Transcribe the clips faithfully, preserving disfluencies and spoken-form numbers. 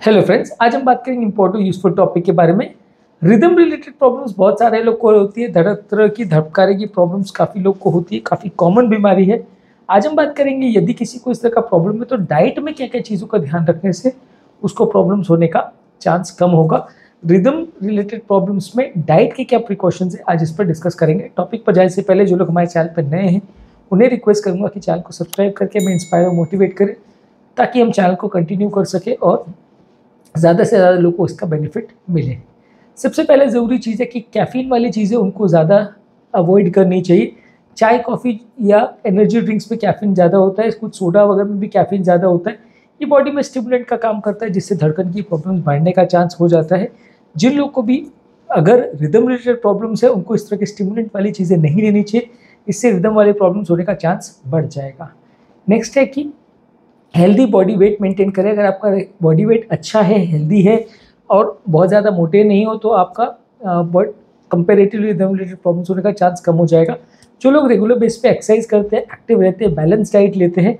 Hello friends, आज हम बात करेंगे इंपॉर्टेंट यूजफुल टॉपिक के बारे में। रिदम रिलेटेड प्रॉब्लम्स बहुत सारे लोग को होती है। तरह तरह की धड़कारे की प्रॉब्लम्स काफ़ी लोग को होती है, काफ़ी कॉमन बीमारी है। आज हम बात करेंगे यदि किसी को इस तरह का प्रॉब्लम है तो डाइट में क्या क्या चीज़ों का ध्यान रखने से उसको प्रॉब्लम्स होने का चांस कम होगा। रिदम रिलेटेड प्रॉब्लम्स में डाइट के क्या प्रिकॉशंस है, आज इस पर डिस्कस करेंगे। टॉपिक पर जाने से पहले जो लोग हमारे चैनल पर नए हैं उन्हें रिक्वेस्ट करूँगा कि चैनल को सब्सक्राइब करके हमें इंस्पायर और मोटिवेट करें, ताकि हम चैनल को कंटिन्यू कर सकें और ज़्यादा से ज़्यादा लोगों को इसका बेनिफिट मिले। सबसे पहले ज़रूरी चीज़ है कि कैफ़ीन वाली चीज़ें उनको ज़्यादा अवॉइड करनी चाहिए। चाय, कॉफ़ी या एनर्जी ड्रिंक्स में कैफ़ीन ज़्यादा होता है, कुछ सोडा वगैरह में भी कैफ़ीन ज़्यादा होता है। ये बॉडी में स्टिमुलेंट का काम करता है, जिससे धड़कन की प्रॉब्लम बढ़ने का चांस हो जाता है। जिन लोगों को भी अगर रिदम रिलेटेड प्रॉब्लम्स है उनको इस तरह की स्टिमुलेंट वाली चीज़ें नहीं लेनी चाहिए, इससे रिदम वाले प्रॉब्लम्स होने का चांस बढ़ जाएगा। नेक्स्ट है कि हेल्दी बॉडी वेट मेंटेन करें। अगर आपका बॉडी वेट अच्छा है, हेल्दी है और बहुत ज़्यादा मोटे नहीं हो तो आपका body comparatively rhythm related problems होने का चांस कम हो जाएगा। जो लोग रेगुलर बेस पे एक्सरसाइज करते हैं, एक्टिव रहते हैं, बैलेंस डाइट लेते हैं,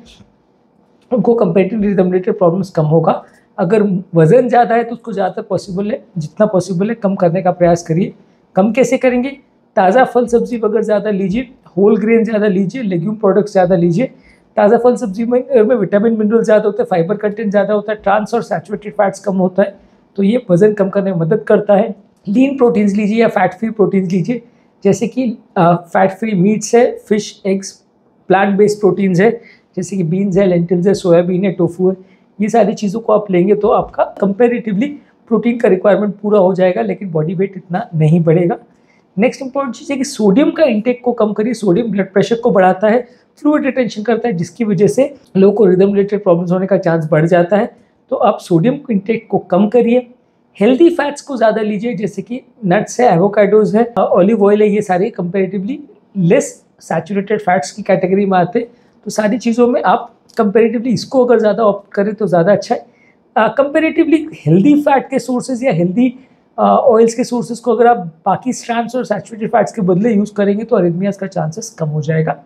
उनको कंपेरेटिवली रिदम रिलेटेड प्रॉब्लम्स कम होगा। अगर वज़न ज़्यादा है तो उसको ज़्यादा पॉसिबल है, जितना पॉसिबल है कम करने का प्रयास करिए। कम कैसे करेंगे? ताज़ा फल सब्जी वगैरह ज़्यादा लीजिए, होल ग्रेन ज़्यादा लीजिए, लेग्यूम प्रोडक्ट्स ज़्यादा लीजिए। ताज़ा फल सब्जी में, में विटामिन मिनरल ज़्यादा होता है, फाइबर कंटेंट ज़्यादा होता है, ट्रांस और सैचुरेटेड फैट्स कम होता है, तो ये वज़न कम करने में मदद करता है। लीन प्रोटीन्स लीजिए या फैट फ्री प्रोटीन्स लीजिए, जैसे कि फैट फ्री मीट्स है, fish, eggs, plant based proteins है, जैसे कि बीन्स है, लेंटिल्स है, सोयाबीन है, टोफू है। ये सारी चीज़ों को आप लेंगे तो आपका कंपेरेटिवली प्रोटीन का रिक्वायरमेंट पूरा हो जाएगा, लेकिन बॉडी वेट इतना नहीं बढ़ेगा। नेक्स्ट इंपॉर्टेंट चीज़ है कि सोडियम का इंटेक को कम करिए। सोडियम ब्लड प्रेशर को बढ़ाता है, फ्लूइड रिटेंशन करता है, जिसकी वजह से लोगों को रिदम रिलेटेड प्रॉब्लम्स होने का चांस बढ़ जाता है। तो आप सोडियम इंटेक को कम करिए। हेल्दी फैट्स को ज़्यादा लीजिए, जैसे कि नट्स है, एवोकाडोज है, ऑलिव ऑयल है, ये सारे कंपेरेटिवली लेस सैचुरेटेड फैट्स की कैटेगरी में आते हैं। तो सारी चीज़ों में आप कंपेरेटिवली इसको अगर ज़्यादा ऑप्ट करें तो ज़्यादा अच्छा है। कंपेरेटिवली हेल्दी फैट के सोर्सेज या हेल्दी ऑयल्स के सोर्सेज को अगर आप बाकी स्ट्रैंड्स और सैचुरेटेड फैट्स के बदले यूज़ करेंगे तो अरिथमियास का चांसेस कम हो जाएगा।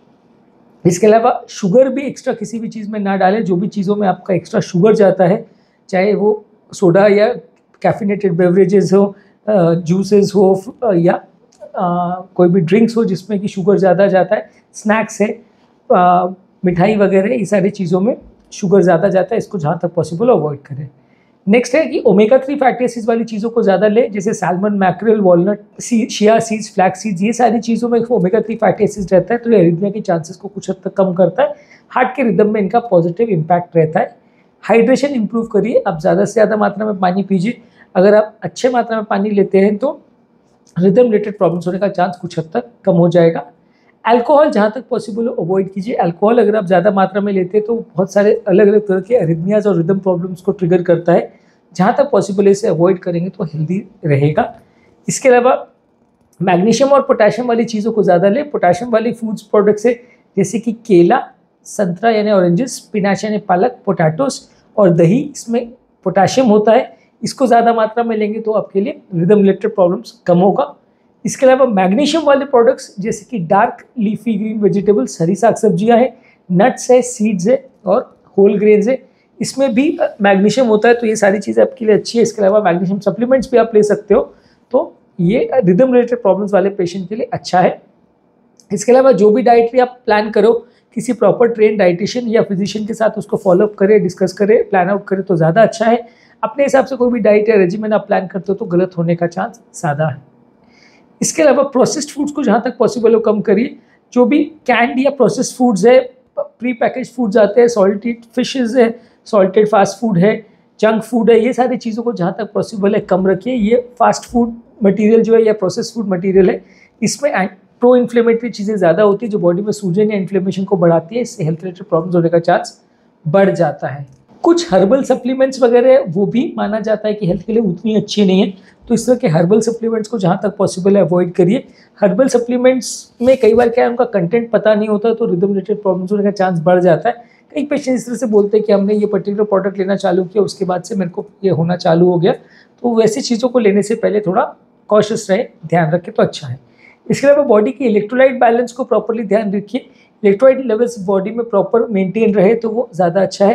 इसके अलावा शुगर भी एक्स्ट्रा किसी भी चीज़ में ना डालें। जो भी चीज़ों में आपका एक्स्ट्रा शुगर जाता है, चाहे वो सोडा या कैफिनेटेड बेवरेजेस हो, जूसेस हो या आ, कोई भी ड्रिंक्स हो जिसमें कि शुगर ज़्यादा जाता है, स्नैक्स है, आ, मिठाई वगैरह, ये सारी चीज़ों में शुगर ज़्यादा जाता है, इसको जहाँ तक पॉसिबल अवॉइड करें। नेक्स्ट है कि ओमेगा थ्री फैटी एसिड्स वाली चीज़ों को ज़्यादा ले, जैसे salmon, mackerel, walnut, chia seeds, flax seeds, ये सारी चीज़ों में ओमेगा थ्री फैटी एसिड्स रहता है, तो ये अरिथमिया के चांसेस को कुछ हद तक कम करता है। हार्ट के रिदम में इनका पॉजिटिव इम्पैक्ट रहता है। हाइड्रेशन इंप्रूव करिए, आप ज़्यादा से ज़्यादा मात्रा में पानी पीजिए। अगर आप अच्छे मात्रा में पानी लेते हैं तो रिदम रिलेटेड प्रॉब्लम्स होने का चांस कुछ हद तक कम हो जाएगा। अल्कोहल जहाँ तक पॉसिबल हो अवॉइड कीजिए। अल्कोहल अगर आप ज़्यादा मात्रा में लेते हैं तो बहुत सारे अलग अलग तरह के अरिथमियाज और रिदम प्रॉब्लम्स को ट्रिगर करता है। जहाँ तक पॉसिबल इसे अवॉइड करेंगे तो हेल्दी रहेगा। इसके अलावा मैग्नीशियम और पोटेशियम वाली चीज़ों को ज़्यादा लें। पोटेशियम वाली फूड्स प्रोडक्ट्स है, जैसे कि केला, संतरा यानी ऑरेंजेस, स्पिनाच यानी पालक, पोटैटोस और दही, इसमें पोटेशियम होता है। इसको ज़्यादा मात्रा में लेंगे तो आपके लिए रिदम रिलेटेड प्रॉब्लम्स कम होगा। इसके अलावा मैग्नीशियम वाले प्रोडक्ट्स, जैसे कि डार्क लीफी ग्रीन वेजिटेबल्स, हरी साग सब्जियाँ हैं, नट्स है, सीड्स है और होल ग्रेन्स है, इसमें भी मैग्नीशियम होता है, तो ये सारी चीज़ें आपके लिए अच्छी है। इसके अलावा मैग्नीशियम सप्लीमेंट्स भी आप ले सकते हो, तो ये रिदम रिलेटेड प्रॉब्लम्स वाले पेशेंट के लिए अच्छा है। इसके अलावा जो भी डाइटरी आप प्लान करो, किसी प्रॉपर ट्रेन डाइटिशियन या फिजिशियन के साथ उसको फॉलोअप करें, डिस्कस करें, प्लान आउट करें तो ज़्यादा अच्छा है। अपने हिसाब से कोई भी डाइट या रेजिमेंट आप प्लान करते हो तो गलत होने का चांस ज़्यादा है। इसके अलावा प्रोसेस्ड फूड्स को जहाँ तक पॉसिबल हो कम करिए। जो भी कैंड या प्रोसेस्ड फूड्स है, प्री पैकेज फूड्स आते हैं, सॉल्टेड फिशेज है, सॉल्टेड फास्ट फूड है, जंक फूड है, ये सारी चीज़ों को जहाँ तक पॉसिबल है कम रखिए। ये फास्ट फूड मटेरियल जो है या प्रोसेस्ड फूड मटेरियल है, इसमें प्रो इन्फ्लेमेटरी चीज़ें ज़्यादा होती है जो बॉडी में सूजन या इन्फ्लेमेशन को बढ़ाती है, इससे हेल्थ रिलेटेड प्रॉब्लम्स होने का चांस बढ़ जाता है। कुछ हर्बल सप्लीमेंट्स वगैरह वो भी माना जाता है कि हेल्थ के लिए उतनी अच्छी नहीं है, तो इस तरह के हर्बल सप्लीमेंट्स को जहाँ तक पॉसिबल है अवॉइड करिए। हर्बल सप्लीमेंट्स में कई बार क्या है, उनका कंटेंट पता नहीं होता, तो रिदम रिलेटेड प्रॉब्लम्स होने का चांस बढ़ जाता है। कई पेशेंट इस तरह से बोलते हैं कि हमने ये पर्टिकुलर प्रोडक्ट लेना चालू किया, उसके बाद से मेरे को ये होना चालू हो गया, तो वैसी चीज़ों को लेने से पहले थोड़ा कॉशियस रहे, ध्यान रखें तो अच्छा है। इसके अलावा बॉडी की इलेक्ट्रोलाइट बैलेंस को प्रॉपरली ध्यान रखिए। इलेक्ट्रोलाइट लेवल्स बॉडी में प्रॉपर मेंटेन रहे तो वो ज़्यादा अच्छा है।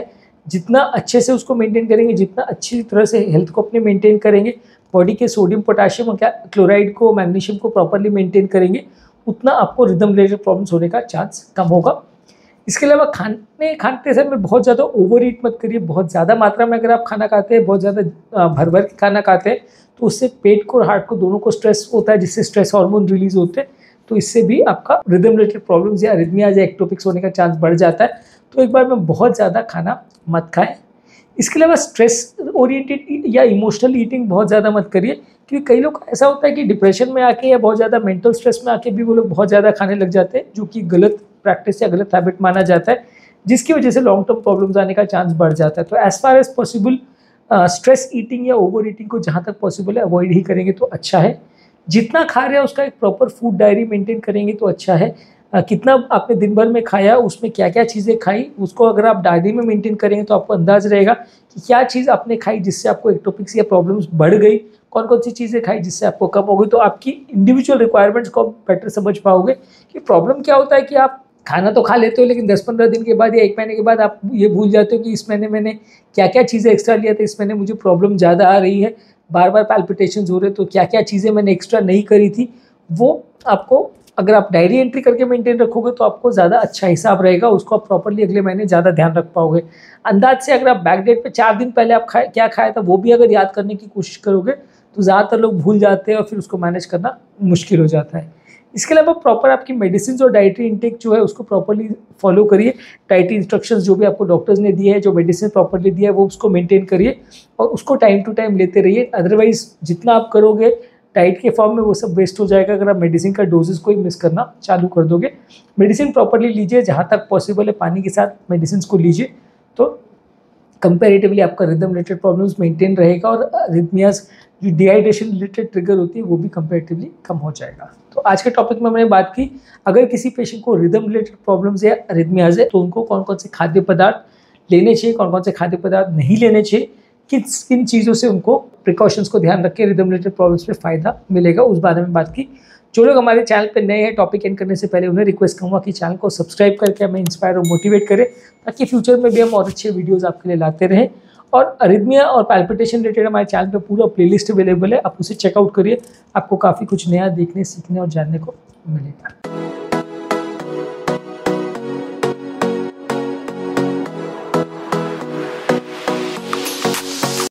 जितना अच्छे से उसको मेंटेन करेंगे, जितना अच्छी तरह से हेल्थ को अपने मेंटेन करेंगे, बॉडी के सोडियम पोटाशियम और क्या क्लोराइड को मैग्नीशियम को प्रॉपरली मेंटेन करेंगे, उतना आपको रिदम रिलेटेड प्रॉब्लम्स होने का चांस कम होगा। इसके अलावा खाने खाते समय बहुत ज़्यादा ओवर ईट मत करिए। बहुत ज़्यादा मात्रा में अगर आप खाना खाते हैं, बहुत ज़्यादा भर भर के खाना खाते हैं, तो उससे पेट को और हार्ट को दोनों को स्ट्रेस होता है, जिससे स्ट्रेस हार्मोन रिलीज होते हैं, तो इससे भी आपका रिदम रिलेटेड प्रॉब्लम्स या अरिथमियाज या एक्टोपिक्स होने का चांस बढ़ जाता है। तो एक बार में बहुत ज़्यादा खाना मत खाएं। इसके अलावा स्ट्रेस ओरिएंटेड या इमोशनल ईटिंग बहुत ज़्यादा मत करिए, क्योंकि कई लोग ऐसा होता है कि डिप्रेशन में आके या बहुत ज़्यादा मेंटल स्ट्रेस में आके भी वो लोग बहुत ज़्यादा खाने लग जाते हैं, जो कि गलत प्रैक्टिस या गलत हैबिट माना जाता है, जिसकी वजह से लॉन्ग टर्म प्रॉब्लम्स आने का चांस बढ़ जाता है। तो as far as possible stress eating या ओवर ईटिंग को जहाँ तक पॉसिबल है अवॉइड ही करेंगे तो अच्छा है। जितना खा रहे हैं उसका एक प्रॉपर फूड डायरी मेंटेन करेंगे तो अच्छा है। uh, कितना आपने दिन भर में खाया, उसमें क्या क्या चीज़ें खाई, उसको अगर आप डायरी में मेंटेन करेंगे तो आपको अंदाज रहेगा कि क्या चीज़ आपने खाई जिससे आपको एक्टोपिक्स या प्रॉब्लम्स बढ़ गई, कौन कौन सी चीज़ें खाई जिससे आपको कम हो गई। तो आपकी इंडिविजुअल रिक्वायरमेंट्स को आप बेटर समझ पाओगे कि प्रॉब्लम क्या होता है कि आप खाना तो खा लेते हो, लेकिन दस पंद्रह दिन के बाद या एक महीने के बाद आप ये भूल जाते हो कि इस महीने मैंने क्या क्या चीज़ें एक्स्ट्रा लिया था, इस महीने मुझे प्रॉब्लम ज़्यादा आ रही है, बार बार पैल्पिटेशंस हो रहे, तो क्या क्या चीज़ें मैंने एक्स्ट्रा नहीं करी थी। वो आपको अगर आप डायरी एंट्री करके मेंटेन रखोगे तो आपको ज़्यादा अच्छा हिसाब रहेगा, उसको आप प्रॉपर्ली अगले महीने ज़्यादा ध्यान रख पाओगे। अंदाज से अगर आप बैक डेट पे चार दिन पहले आप खाए क्या खाया था वो भी अगर याद करने की कोशिश करोगे तो ज़्यादातर लोग भूल जाते हैं और फिर उसको मैनेज करना मुश्किल हो जाता है। इसके अलावा प्रॉपर आपकी मेडिसिन और डाइटरी इंटेक जो है उसको प्रॉपर्ली फॉलो करिए। डाइटरी इंस्ट्रक्शंस जो भी आपको डॉक्टर्स ने दिए हैं, जो मेडिसिन प्रॉपर्ली दिया है, वो उसको मेंटेन करिए और उसको टाइम टू टाइम लेते रहिए। अदरवाइज जितना आप करोगे डाइट के फॉर्म में वो सब वेस्ट हो जाएगा अगर आप मेडिसिन का डोजेस को ही मिस करना चालू कर दोगे। मेडिसिन प्रॉपर्ली लीजिए, जहाँ तक पॉसिबल है पानी के साथ मेडिसिन को लीजिए, तो कंपेरेटिवली आपका रिदम रिलेटेड प्रॉब्लम्स मेंटेन रहेगा और अरिथमियाज जो डिहाइड्रेशन रिलेटेड ट्रिगर होती है वो भी कंपेरेटिवली कम हो जाएगा। तो आज के टॉपिक में मैंने बात की, अगर किसी पेशेंट को रिदम रिलेटेड प्रॉब्लम्स या अरिथमियाज है तो उनको कौन कौन से खाद्य पदार्थ लेने चाहिए, कौन कौन से खाद्य पदार्थ नहीं लेने चाहिए, किस किन चीज़ों से उनको प्रिकॉशंस को ध्यान रख के रिदम रिलेटेड प्रॉब्लम्स में फ़ायदा मिलेगा, उस बारे में बात की। जो लोग हमारे चैनल पर नए हैं, टॉपिक एंड करने से पहले उन्हें रिक्वेस्ट करूँगा कि चैनल को सब्सक्राइब करके हमें इंस्पायर और मोटिवेट करें, ताकि फ्यूचर में भी हम और अच्छे वीडियोज़ आपके लिए लाते रहें। और अरिथमिया और पैल्पिटेशन रिलेटेड हमारे चैनल पे पूरा प्लेलिस्ट अवेलेबल है, आप उसे चेकआउट करिए, आपको काफ़ी कुछ नया देखने, सीखने और जानने को मिलेगा।